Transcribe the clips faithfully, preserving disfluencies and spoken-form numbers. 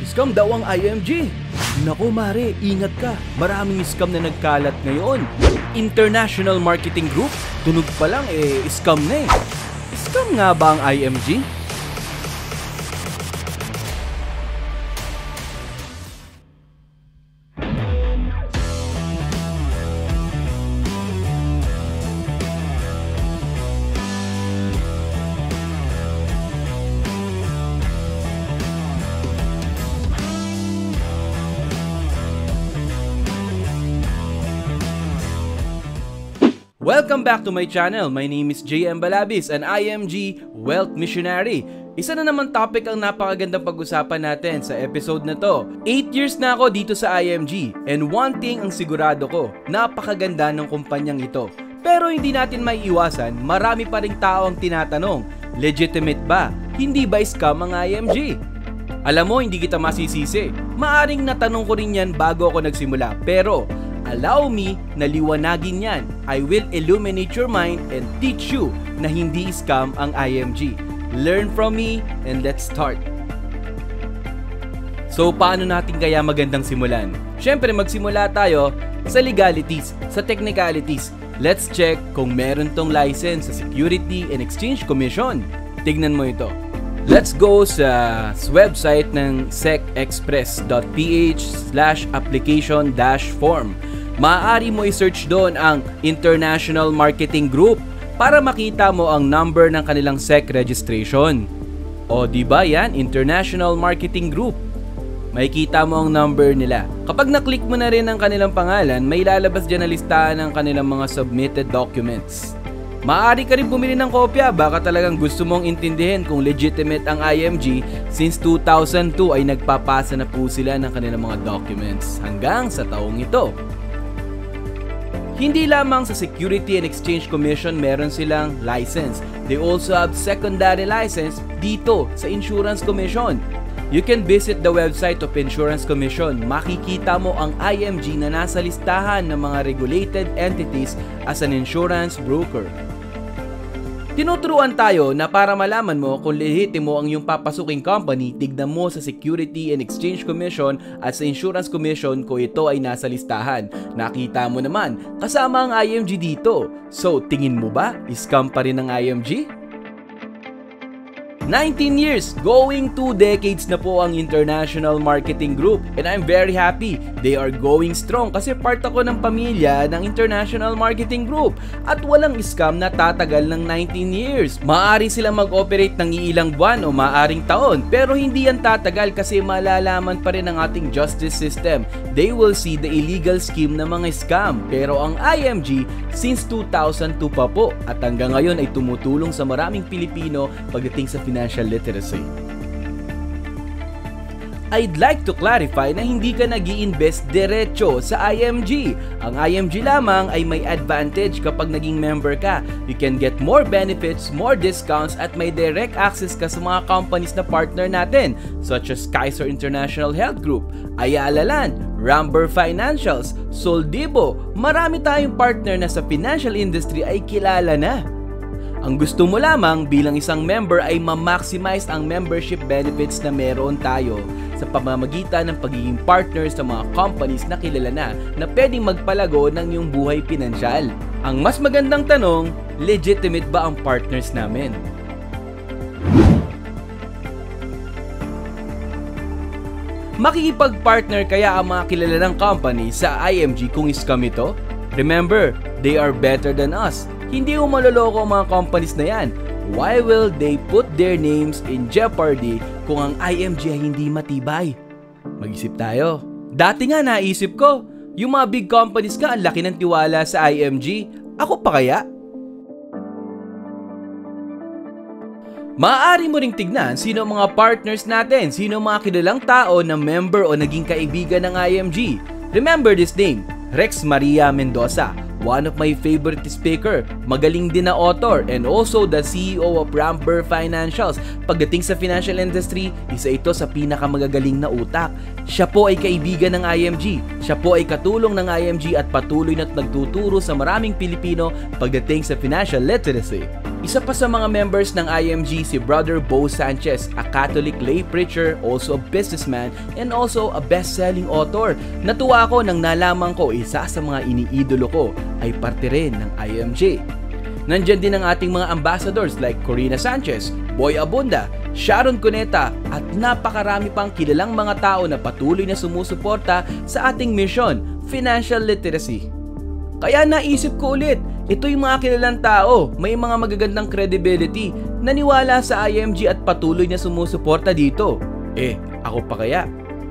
Scam daw ang I M G. Nako mare, ingat ka. Maraming scam na nagkalat ngayon. International Marketing Group, tunog pa lang eh, scam na eh. Scam nga ba ang I M G? Welcome back to my channel. My name is J M Balabis and I M G Wealth Missionary. Isa na naman topic ang napakagandang pag-usapan natin sa episode na to. eight years na ako dito sa I M G and one thing ang sigurado ko, napakaganda ng kumpanyang ito. Pero hindi natin maiiwasan, marami pa ring tao ang tinatanong, legitimate ba? Hindi ba scam ang I M G? Alam mo, hindi kita masisisi. Maaring natanong ko rin yan bago ako nagsimula, pero allow me na liwanagin yan. I will illuminate your mind and teach you na hindi scam ang I M G. Learn from me and let's start. So, paano natin kaya magandang simulan? Siyempre, magsimula tayo sa legalities, sa technicalities. Let's check kung meron tong license sa Security and Exchange Commission. Tignan mo ito. Let's go sa website ng secexpress.ph slash application dash form. Maaari mo i-search doon ang International Marketing Group para makita mo ang number ng kanilang S E C registration. O diba yan, International Marketing Group. Makikita mo ang number nila. Kapag na-click mo na rin ang kanilang pangalan, may lalabas dyan na listahan ng kanilang mga submitted documents. Maaari ka rin bumili ng kopya, baka talagang gusto mong intindihin kung legitimate ang I M G. Since two thousand two ay nagpapasa na po sila ng kanilang mga documents hanggang sa taong ito. Hindi lamang sa Security and Exchange Commission meron silang license. They also have secondary license dito sa Insurance Commission. You can visit the website of Insurance Commission. Makikita mo ang I M G na nasa listahan ng mga regulated entities as an insurance broker. Tinuturuan tayo na para malaman mo kung lehitimo ang iyong papasuking company, tignan mo sa Security and Exchange Commission at sa Insurance Commission kung ito ay nasa listahan. Nakita mo naman, kasama ang I M G dito. So, tingin mo ba, scam pa rin ang I M G? nineteen years, going two decades na po ang International Marketing Group and I'm very happy. They are going strong kasi part ako ng pamilya ng International Marketing Group at walang scam na tatagal ng nineteen years. Maaari silang mag-operate ng iilang buwan o maaaring taon pero hindi yan tatagal kasi malalaman pa rin ng ating justice system. They will see the illegal scheme ng mga scam pero ang I M G since two thousand two pa po at hanggang ngayon ay tumutulong sa maraming Pilipino pagdating sa financial literacy. I'd like to clarify na hindi ka nag-i-invest diretso sa I M G. Ang I M G lamang ay may advantage kapag naging member ka. You can get more benefits, more discounts at may direct access ka sa mga companies na partner natin such as Kaiser International Health Group, Ayala Land, Ramber Financials, Soldibo. Marami tayong partner na sa financial industry ay kilala na. Ang gusto mo lamang bilang isang member ay ma-maximize ang membership benefits na meron tayo sa pamamagitan ng pagiging partner sa mga companies na kilala na na pwedeng magpalago ng iyong buhay pinansyal. Ang mas magandang tanong, legitimate ba ang partners namin? Makikipag-partner kaya ang mga kilalang company sa I M G kung scam ito? Remember, they are better than us. Hindi mo maloloko ang mga companies na yan. Why will they put their names in jeopardy kung ang I M G ay hindi matibay? Mag-isip tayo. Dati nga naisip ko, yung mga big companies ka ang laki ng tiwala sa I M G. Ako pa kaya? Maaari mo ring tignan sino ang mga partners natin, sino ang mga kilalang tao na member o naging kaibigan ng I M G. Remember this name, Rex Maria Mendoza, one of my favorite speaker, magaling din na author, and also the C E O of Ramper Financials. Pagdating sa financial industry, isa ito sa pinakamagagaling na utak. Siya po ay kaibigan ng I M G, siya po ay katulong ng I M G at patuloy na't nagtuturo sa maraming Pilipino pagdating sa financial literacy. Isa pa sa mga members ng I M G si Brother Bo Sanchez, a Catholic lay preacher, also a businessman, and also a best-selling author. Natuwa ako nang nalaman ko isa sa mga iniidolo ko ay parte rin ng I M G. Nandyan din ang ating mga ambassadors like Corina Sanchez, Boy Abunda, Sharon Cuneta, at napakarami pang kilalang mga tao na patuloy na sumusuporta sa ating mission, financial literacy. Kaya naisip ko ulit, ito yung mga kilalang tao, may mga magagandang credibility, naniwala sa I M G at patuloy na sumusuporta dito. Eh, ako pa kaya?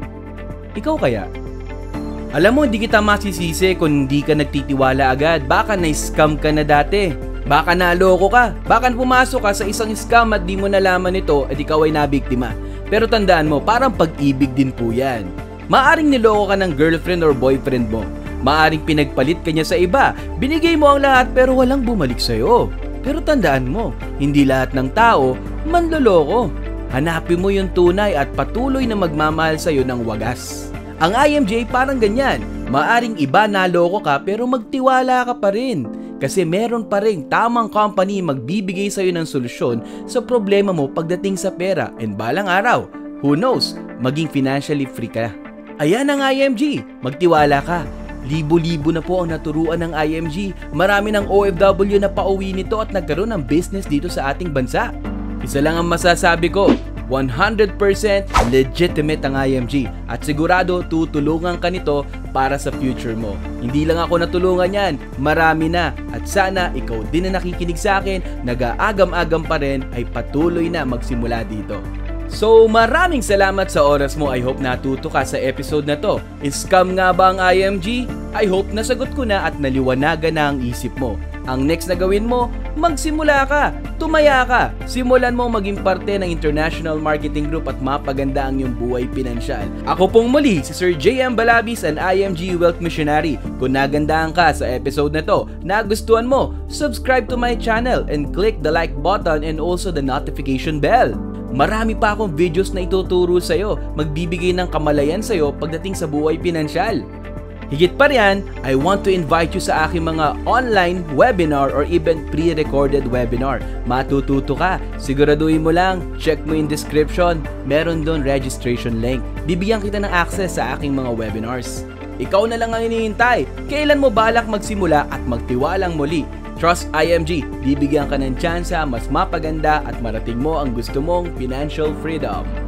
Ikaw kaya? Alam mo, hindi kita masisisi kung hindi ka nagtitiwala agad. Baka na-scam ka na dati. Baka naloko ka. Baka pumasok ka sa isang scam at di mo nalaman ito at ikaw ay nabiktima. Pero tandaan mo, parang pag-ibig din po yan. Maaring niloko ka ng girlfriend or boyfriend mo. Maaring pinagpalit ka niya sa iba. Binigay mo ang lahat pero walang bumalik sa'yo. Pero tandaan mo, hindi lahat ng tao manloloko. Hanapin mo yung tunay at patuloy na magmamahal sa'yo ng wagas. Ang I M J parang ganyan. Maaring iba naloko ka pero magtiwala ka pa rin. Kasi meron pa rin tamang company magbibigay sa'yo ng solusyon sa problema mo pagdating sa pera. And balang araw, who knows, maging financially free ka. Ayan ang I M G, magtiwala ka. Libo-libo na po ang naturuan ng I M G. Marami ng O F W na pauwi nito at nagkaroon ng business dito sa ating bansa. Isa lang ang masasabi ko, one hundred percent legitimate ang I M G at sigurado tutulungan ka nito para sa future mo. Hindi lang ako natulungan yan, marami na at sana ikaw din na nakikinig sa akin, nag-aagam-agam pa rin ay patuloy na magsimula dito. So maraming salamat sa oras mo. I hope natuto ka sa episode na to. Scam nga ba ang I M G? I hope nasagot ko na at naliwanagan na ang isip mo. Ang next na gawin mo, magsimula ka, tumaya ka, simulan mo maging parte ng International Marketing Group at mapaganda ang iyong buhay pinansyal. Ako pong muli, si Sir J M Balabis, an I M G Wealth Missionary. Kung nagandahan ka sa episode na to, nagustuhan mo, subscribe to my channel and click the like button and also the notification bell. Marami pa akong videos na ituturo sa'yo, magbibigay ng kamalayan sa'yo pagdating sa buhay pinansyal. Higit pa riyan, I want to invite you sa aking mga online webinar or even pre-recorded webinar. Matututo ka, siguraduhin mo lang, check mo yung description, meron doon registration link. Bibigyan kita ng access sa aking mga webinars. Ikaw na lang ang hinihintay, kailan mo balak magsimula at magtiwalang muli. Trust I M G, bibigyan ka ng tsansa mas mapaganda at marating mo ang gusto mong financial freedom.